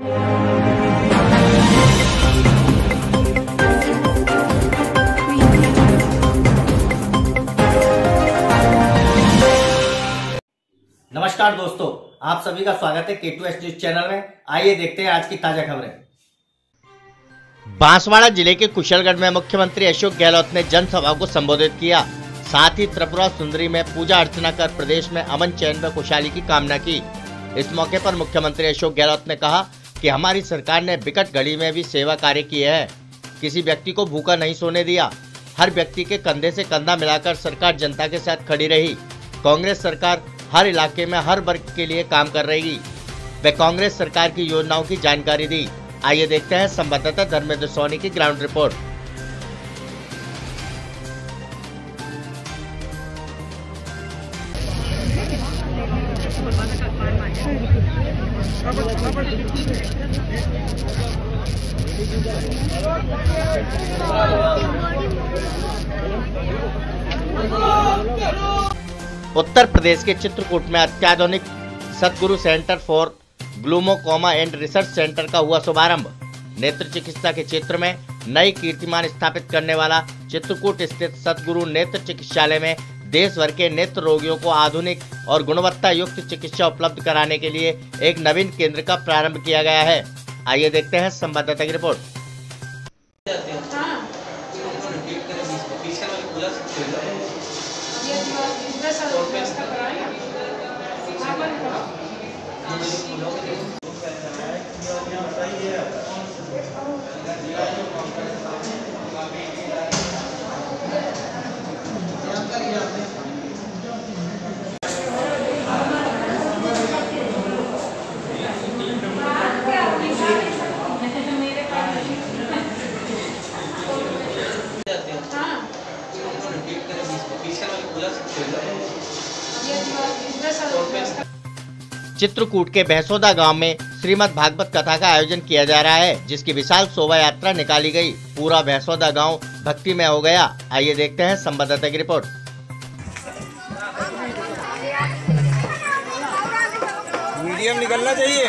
नमस्कार दोस्तों, आप सभी का स्वागत है K2S न्यूज चैनल में। आइए देखते हैं आज की ताजा खबरें। बांसवाड़ा जिले के कुशलगढ़ में मुख्यमंत्री अशोक गहलोत ने जनसभा को संबोधित किया। साथ ही त्रिपुरा सुंदरी में पूजा अर्चना कर प्रदेश में अमन चैन व खुशहाली की कामना की। इस मौके पर मुख्यमंत्री अशोक गहलोत ने कहा कि हमारी सरकार ने विकट घड़ी में भी सेवा कार्य किए है। किसी व्यक्ति को भूखा नहीं सोने दिया। हर व्यक्ति के कंधे से कंधा मिलाकर सरकार जनता के साथ खड़ी रही। कांग्रेस सरकार हर इलाके में हर वर्ग के लिए काम कर रही। वे कांग्रेस सरकार की योजनाओं की जानकारी दी। आइए देखते हैं संवाददाता धर्मेंद्र सोनी की ग्राउंड रिपोर्ट। उत्तर प्रदेश के चित्रकूट में अत्याधुनिक Satguru centre for glaucoma and research centre का हुआ शुभारंभ। नेत्र चिकित्सा के क्षेत्र में नई कीर्तिमान स्थापित करने वाला चित्रकूट स्थित सतगुरु नेत्र चिकित्सालय में देश भर के नेत्र रोगियों को आधुनिक और गुणवत्ता युक्त चिकित्सा उपलब्ध कराने के लिए एक नवीन केंद्र का प्रारंभ किया गया है। आइए देखते हैं संवाददाता की रिपोर्ट। चित्रकूट के भैंसोदा गांव में श्रीमद् भागवत कथा का आयोजन किया जा रहा है, जिसकी विशाल शोभा यात्रा निकाली गई। पूरा भैंसोदा गांव भक्ति में हो गया। आइए देखते हैं संवाददाता की रिपोर्ट। मीडियम निकलना चाहिए।